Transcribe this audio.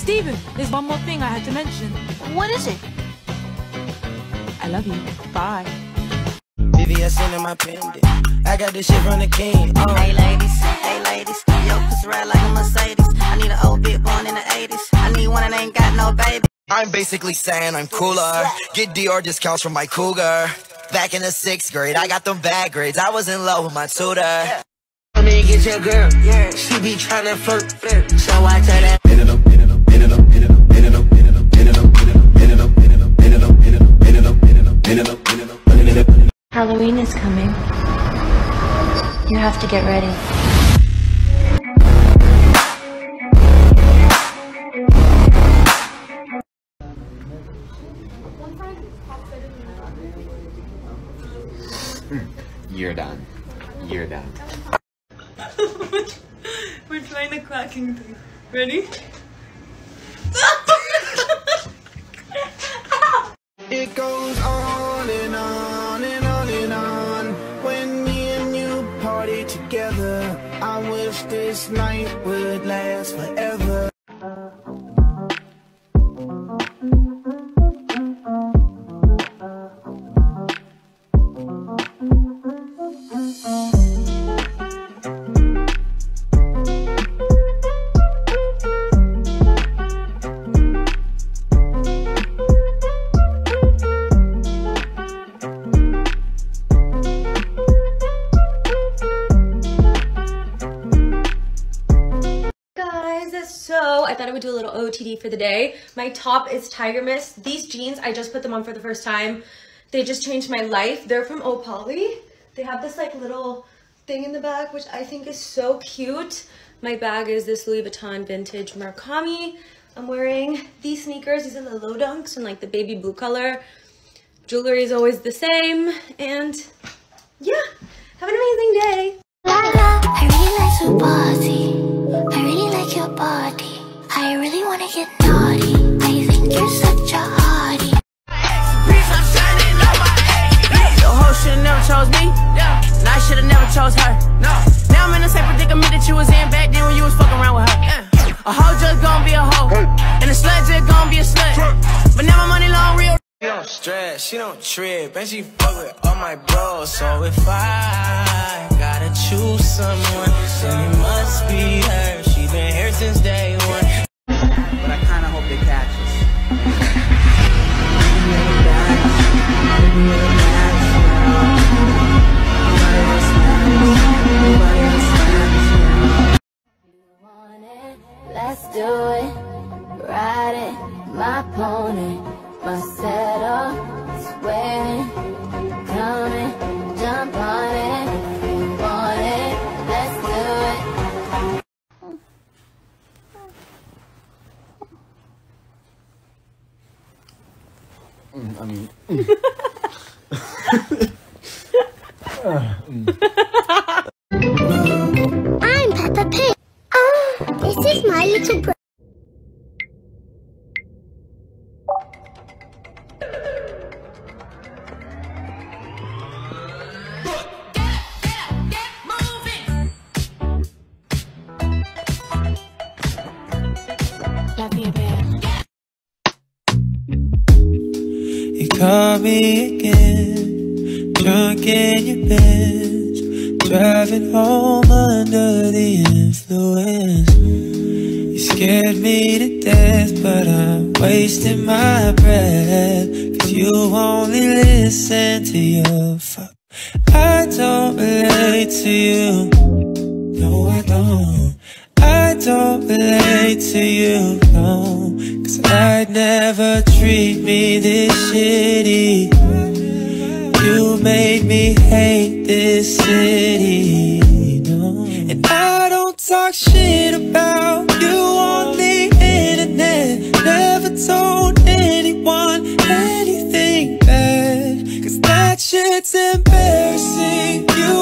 Steven, there's one more thing I had to mention. What is it? I love you. Bye. VVS in my pendant. I got this shit from the king. Oh. Hey ladies, yo, pussy ride like a Mercedes. I need an old bitch born in the 80s. I need one that ain't got no baby. I'm basically saying I'm cooler. Get Dior discounts from my cougar. Back in the 6th grade, I got them bad grades. I was in love with my tutor. Let me get your girl, yeah. She be tryna flirt, so I tell that. Halloween is coming. You have to get ready. You're done. You're done. We're trying the clacking thing. Ready? It goes on and on and on and on. When me and you party together, I wish this night would last forever. So I thought I would do a little OOTD for the day. My top is Tiger Mist. These jeans, I just put them on for the first time. They just changed my life. They're from Opali. They have this like little thing in the back, which I think is so cute. My bag is this Louis Vuitton vintage Murakami. I'm wearing these sneakers. These are the low dunks in like the baby blue color. Jewelry is always the same. And yeah, have an amazing day. I really like to party. I really like your body. I really wanna get naughty. I think you're such a hottie. The whole should've never chose me. And I should've never chose her. Now I'm in the same predicament that you was in back then when you was fucking around with her. A hoe just gon' be a hoe, and a slut just gon' be a slut. But now my money long real. She don't stress, she don't trip, and she fuck with all my bros. So if I gotta choose someone, then it must be her. She been here since day one. But I kinda hope they catch us. Let's do it. Ride it, my pony. My saddle is wearing. Come and jump on it. If you want it, let's do it. I'm Peppa Pig. This is my little brother. You call me again, drunk in your Benz, driving home under the influence. You scared me to death, but I'm wasting my breath, 'cause you only listen to your fuck. I don't relate to you, no I don't. I don't relate to you, no, 'cause I'd never treat me this shitty. You made me hate this city, no. And I don't talk shit about you on the internet. Never told anyone anything bad, 'cause that shit's embarrassing. You